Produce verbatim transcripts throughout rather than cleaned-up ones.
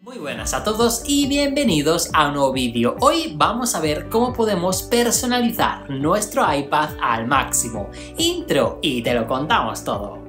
Muy buenas a todos y bienvenidos a un nuevo vídeo. Hoy vamos a ver cómo podemos personalizar nuestro iPad al máximo. Intro y te lo contamos todo.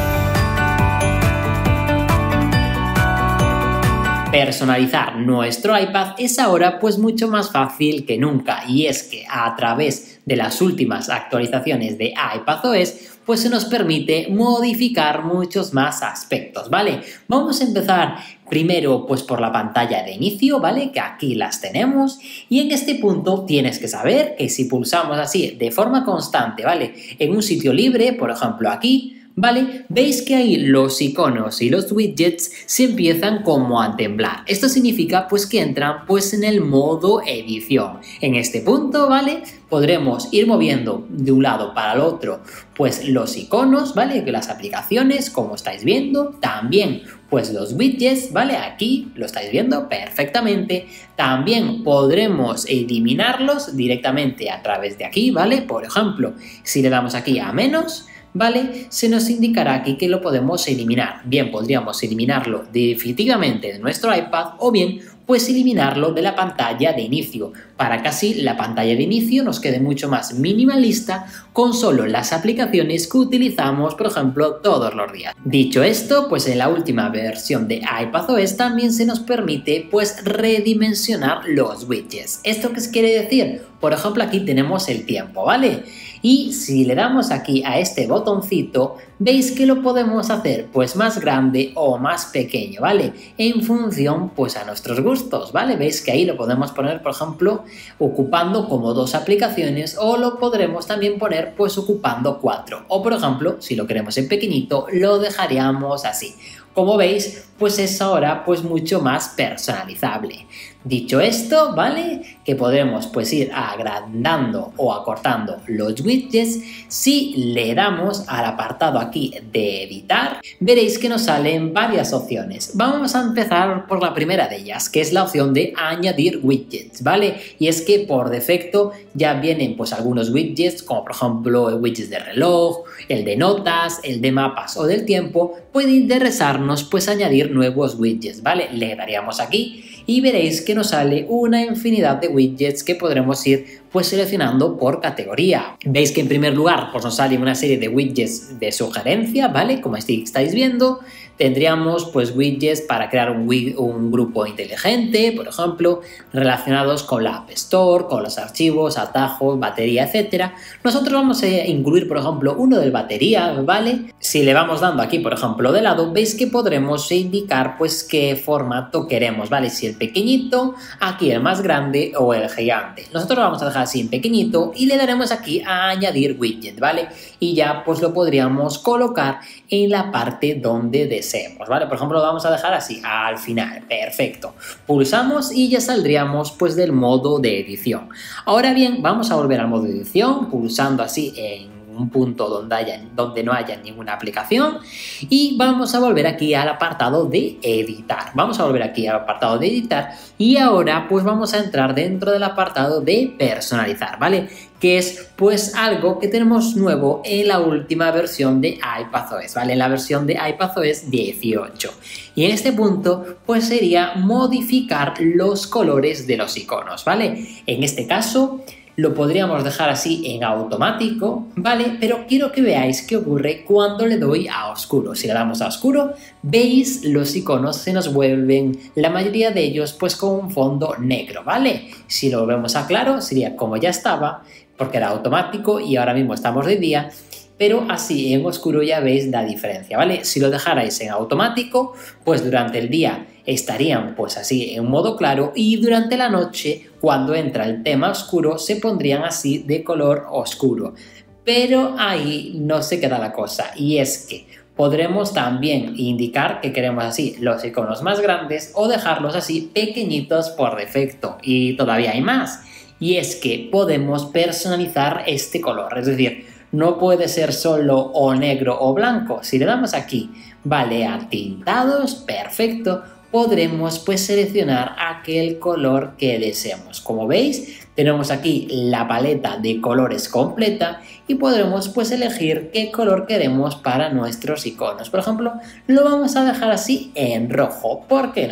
Personalizar nuestro iPad es ahora pues mucho más fácil que nunca, y es que a través de las últimas actualizaciones de iPadOS pues se nos permite modificar muchos más aspectos, ¿vale? Vamos a empezar primero pues por la pantalla de inicio, ¿vale? Que aquí las tenemos, y en este punto tienes que saber que si pulsamos así de forma constante, ¿vale? En un sitio libre, por ejemplo aquí, ¿vale? Veis que ahí los iconos y los widgets se empiezan como a temblar. Esto significa pues que entran pues en el modo edición. En este punto, ¿vale? Podremos ir moviendo de un lado para el otro pues los iconos, ¿vale? Que las aplicaciones, como estáis viendo, también pues los widgets, ¿vale? Aquí lo estáis viendo perfectamente. También podremos eliminarlos directamente a través de aquí, ¿vale? Por ejemplo, si le damos aquí a menos, ¿vale? Se nos indicará aquí que lo podemos eliminar. Bien, podríamos eliminarlo definitivamente de nuestro iPad o bien pues eliminarlo de la pantalla de inicio, para que así la pantalla de inicio nos quede mucho más minimalista con solo las aplicaciones que utilizamos, por ejemplo, todos los días. Dicho esto, pues en la última versión de iPadOS también se nos permite pues redimensionar los widgets. ¿Esto qué quiere decir? Por ejemplo, aquí tenemos el tiempo, ¿vale? Y si le damos aquí a este botoncito, veis que lo podemos hacer pues más grande o más pequeño, ¿vale? En función pues a nuestros gustos, ¿vale? Veis que ahí lo podemos poner, por ejemplo, ocupando como dos aplicaciones, o lo podremos también poner pues ocupando cuatro. O por ejemplo, si lo queremos en pequeñito, lo dejaríamos así. Como veis, pues es ahora pues mucho más personalizable. Dicho esto, ¿vale? Que podremos pues ir agrandando o acortando los widgets. Si le damos al apartado aquí de editar, veréis que nos salen varias opciones. Vamos a empezar por la primera de ellas, que es la opción de añadir widgets, ¿vale? Y es que por defecto ya vienen pues algunos widgets, como por ejemplo el widget de reloj, el de notas, el de mapas o del tiempo. Puede interesarnos pues añadir nuevos widgets, ¿vale? Le daríamos aquí y veréis que nos sale una infinidad de widgets que podremos ir pues seleccionando por categoría. Veis que en primer lugar pues nos sale una serie de widgets de sugerencia, ¿vale? Como estáis viendo, tendríamos pues widgets para crear un, un grupo inteligente, por ejemplo, relacionados con la App Store, con los archivos, atajos, batería, etcétera. Nosotros vamos a incluir, por ejemplo, uno del batería, ¿vale? Si le vamos dando aquí, por ejemplo, de lado, veis que podremos indicar pues qué formato queremos, ¿vale? Si el pequeñito, aquí el más grande o el gigante. Nosotros lo vamos a dejar así en pequeñito y le daremos aquí a añadir widget, ¿vale? Y ya pues lo podríamos colocar en la parte donde deseemos, ¿vale? Por ejemplo, lo vamos a dejar así al final, perfecto. Pulsamos y ya saldríamos pues del modo de edición. Ahora bien, vamos a volver al modo de edición pulsando así en un punto donde, haya, donde no haya ninguna aplicación, y vamos a volver aquí al apartado de editar. Vamos a volver aquí al apartado de editar y ahora pues vamos a entrar dentro del apartado de personalizar, ¿vale? Que es pues algo que tenemos nuevo en la última versión de iPadOS, ¿vale? En la versión de iPadOS dieciocho. Y en este punto pues sería modificar los colores de los iconos, ¿vale? En este caso lo podríamos dejar así en automático, ¿vale? Pero quiero que veáis qué ocurre cuando le doy a oscuro. Si le damos a oscuro, veis los iconos se nos vuelven, la mayoría de ellos, pues con un fondo negro, ¿vale? Si lo vemos a claro, sería como ya estaba, porque era automático y ahora mismo estamos de día. Pero así en oscuro ya veis la diferencia, ¿vale? Si lo dejarais en automático, pues durante el día estarían pues así en modo claro, y durante la noche, cuando entra el tema oscuro, se pondrían así de color oscuro. Pero ahí no se queda la cosa, y es que podremos también indicar que queremos así los iconos más grandes o dejarlos así pequeñitos por defecto. Y todavía hay más, y es que podemos personalizar este color, es decir, no puede ser solo o negro o blanco. Si le damos aquí, vale, a tintados, perfecto, podremos pues seleccionar aquel color que deseemos. Como veis, tenemos aquí la paleta de colores completa y podremos pues elegir qué color queremos para nuestros iconos. Por ejemplo, lo vamos a dejar así en rojo, ¿por qué no?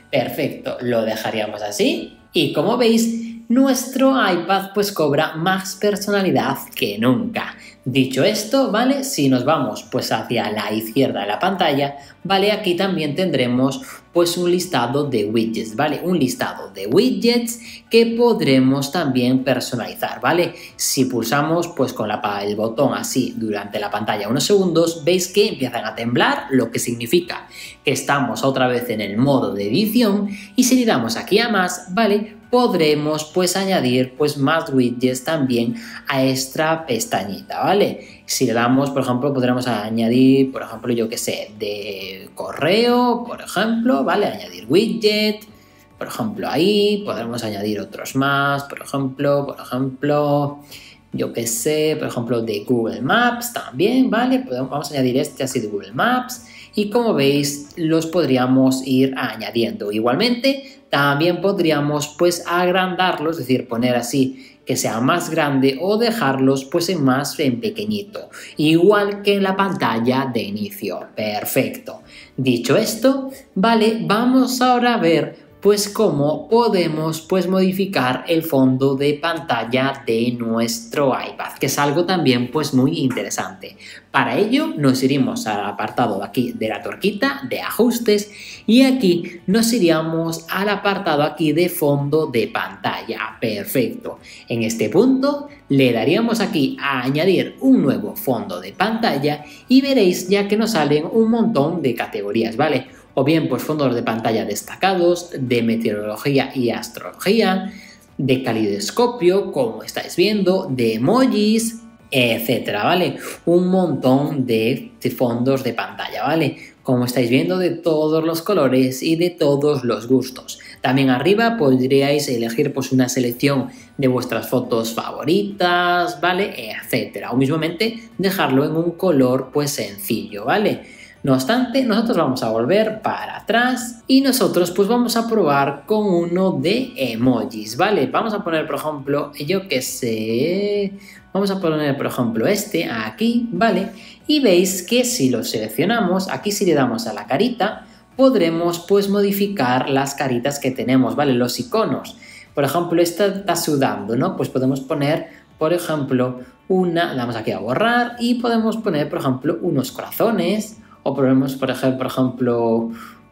Perfecto, lo dejaríamos así y como veis, nuestro iPad pues cobra más personalidad que nunca. Dicho esto, ¿vale? Si nos vamos pues hacia la izquierda de la pantalla, ¿vale? Aquí también tendremos pues un listado de widgets, ¿vale? Un listado de widgets que podremos también personalizar, ¿vale? Si pulsamos pues con la, el botón así durante la pantalla unos segundos, veis que empiezan a temblar, lo que significa que estamos otra vez en el modo de edición y si le damos aquí a más, ¿vale? Podremos pues añadir pues más widgets también a esta pestañita, ¿vale? Si le damos, por ejemplo, podremos añadir, por ejemplo, yo que sé, de correo, por ejemplo, ¿vale? Añadir widget, por ejemplo, ahí podremos añadir otros más, por ejemplo, por ejemplo, yo que sé, por ejemplo, de Google Maps también, ¿vale? Podemos, vamos a añadir este así de Google Maps y como veis los podríamos ir añadiendo. Igualmente también podríamos pues agrandarlos, es decir, poner así que sea más grande o dejarlos pues en más en pequeñito, igual que en la pantalla de inicio. Perfecto. Dicho esto, vale, vamos ahora a ver pues cómo podemos pues modificar el fondo de pantalla de nuestro iPad, que es algo también pues muy interesante. Para ello nos iremos al apartado aquí de la tuerquita de ajustes y aquí nos iríamos al apartado aquí de fondo de pantalla. Perfecto. En este punto le daríamos aquí a añadir un nuevo fondo de pantalla y veréis ya que nos salen un montón de categorías, ¿vale? O bien pues fondos de pantalla destacados, de meteorología y astrología, de calidoscopio, como estáis viendo, de emojis, etcétera, ¿vale? Un montón de fondos de pantalla, ¿vale? Como estáis viendo, de todos los colores y de todos los gustos. También arriba podríais elegir pues una selección de vuestras fotos favoritas, ¿vale? Etcétera. O mismamente dejarlo en un color pues sencillo, ¿vale? No obstante, nosotros vamos a volver para atrás y nosotros pues vamos a probar con uno de emojis, ¿vale? Vamos a poner, por ejemplo, yo que sé, vamos a poner, por ejemplo, este aquí, ¿vale? Y veis que si lo seleccionamos, aquí si le damos a la carita, podremos pues modificar las caritas que tenemos, ¿vale? Los iconos. Por ejemplo, esta está sudando, ¿no? Pues podemos poner, por ejemplo, una, le damos aquí a borrar y podemos poner, por ejemplo, unos corazones. O ponemos, por ejemplo, por ejemplo,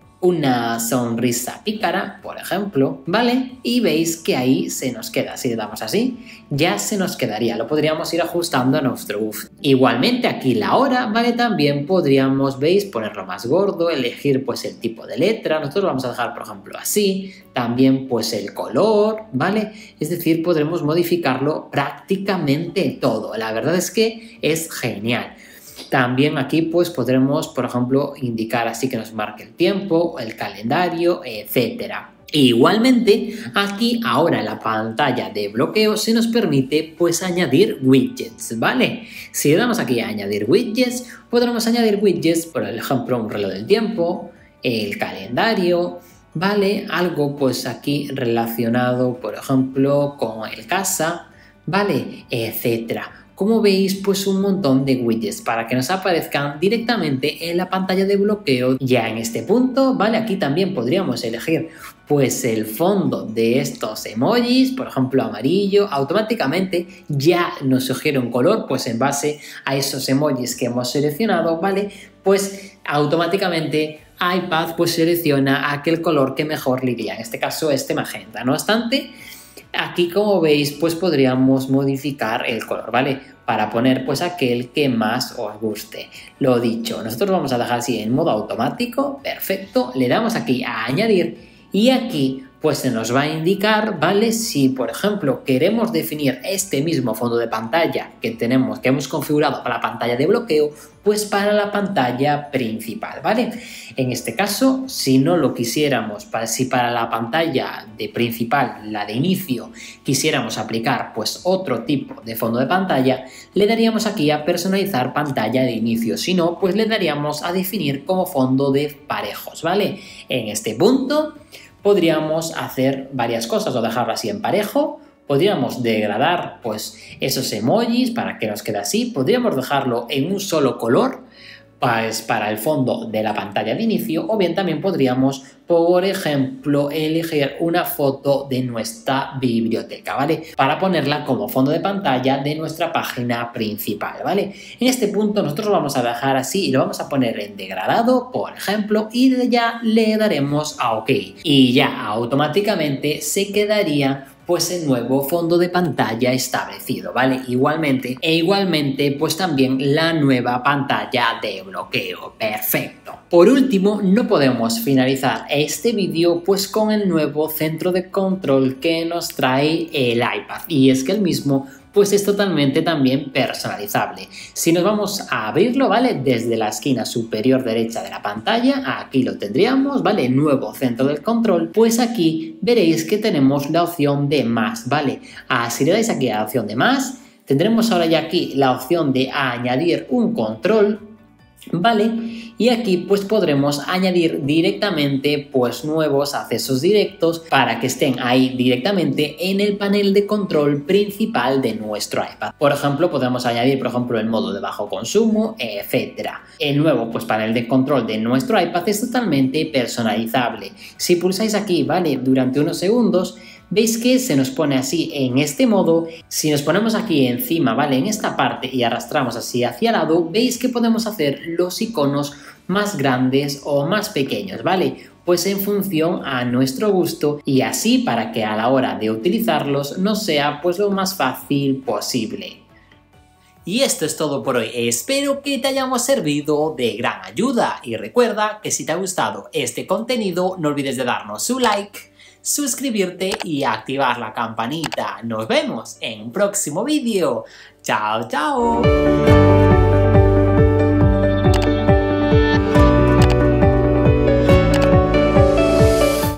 una sonrisa pícara, por ejemplo, ¿vale? Y veis que ahí se nos queda. Si le damos así, ya se nos quedaría. Lo podríamos ir ajustando a nuestro gusto. Igualmente aquí la hora, ¿vale? También podríamos, ¿veis? Ponerlo más gordo, elegir pues el tipo de letra. Nosotros lo vamos a dejar, por ejemplo, así. También pues el color, ¿vale? Es decir, podremos modificarlo prácticamente todo. La verdad es que es genial. También aquí pues podremos, por ejemplo, indicar así que nos marque el tiempo, el calendario, etcétera. Igualmente, aquí ahora en la pantalla de bloqueo se nos permite pues añadir widgets, ¿vale? Si le damos aquí a añadir widgets, podremos añadir widgets, por ejemplo, un reloj del tiempo, el calendario, ¿vale? Algo pues aquí relacionado, por ejemplo, con el casa, ¿vale? Etcétera. Como veis, pues un montón de widgets para que nos aparezcan directamente en la pantalla de bloqueo. Ya en este punto, ¿vale? Aquí también podríamos elegir pues el fondo de estos emojis, por ejemplo amarillo, automáticamente ya nos sugiere un color, pues en base a esos emojis que hemos seleccionado, ¿vale? Pues automáticamente iPad pues selecciona aquel color que mejor le iría, en este caso este magenta. No obstante, aquí como veis pues podríamos modificar el color, ¿vale? Para poner pues aquel que más os guste. Lo dicho, nosotros vamos a dejar así en modo automático, perfecto, le damos aquí a añadir y aquí pues se nos va a indicar, ¿vale? Si por ejemplo queremos definir este mismo fondo de pantalla que tenemos, que hemos configurado para la pantalla de bloqueo, pues para la pantalla principal, ¿vale? En este caso, si no lo quisiéramos, para, si para la pantalla de principal, la de inicio, quisiéramos aplicar pues otro tipo de fondo de pantalla, le daríamos aquí a personalizar pantalla de inicio, si no, pues le daríamos a definir como fondo de parejos, ¿vale? En este punto podríamos hacer varias cosas o dejarlo así en parejo, podríamos degradar pues esos emojis para que nos quede así, podríamos dejarlo en un solo color pues, para el fondo de la pantalla de inicio, o bien también podríamos, por ejemplo, elegir una foto de nuestra biblioteca, ¿vale? Para ponerla como fondo de pantalla de nuestra página principal, ¿vale? En este punto nosotros lo vamos a dejar así y lo vamos a poner en degradado, por ejemplo, y ya le daremos a OK. Y ya automáticamente se quedaría pues el nuevo fondo de pantalla establecido, ¿vale? Igualmente, e igualmente, pues también la nueva pantalla de bloqueo. Perfecto. Por último, no podemos finalizar este vídeo pues con el nuevo centro de control que nos trae el iPad, y es que el mismo pues es totalmente también personalizable. Si nos vamos a abrirlo, ¿vale? Desde la esquina superior derecha de la pantalla, aquí lo tendríamos, ¿vale? Nuevo centro del control, pues aquí veréis que tenemos la opción de más, ¿vale? Ah, si le dais aquí a la opción de más, tendremos ahora ya aquí la opción de añadir un control, ¿vale? Y aquí pues podremos añadir directamente pues nuevos accesos directos para que estén ahí directamente en el panel de control principal de nuestro iPad. Por ejemplo, podemos añadir por ejemplo el modo de bajo consumo, etcétera. El nuevo pues panel de control de nuestro iPad es totalmente personalizable. Si pulsáis aquí, ¿vale? Durante unos segundos, veis que se nos pone así en este modo. Si nos ponemos aquí encima, ¿vale? En esta parte y arrastramos así hacia el lado, veis que podemos hacer los iconos más grandes o más pequeños, ¿vale? Pues en función a nuestro gusto, y así para que a la hora de utilizarlos nos sea pues lo más fácil posible. Y esto es todo por hoy, espero que te hayamos servido de gran ayuda y recuerda que si te ha gustado este contenido no olvides de darnos un like, suscribirte y activar la campanita. Nos vemos en un próximo vídeo. ¡Chao, chao!